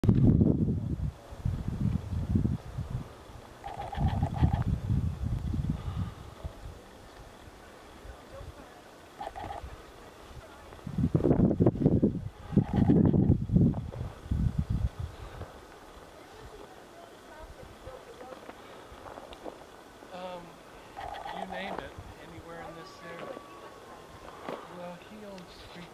You name it, anywhere in this area. Well, he owns 3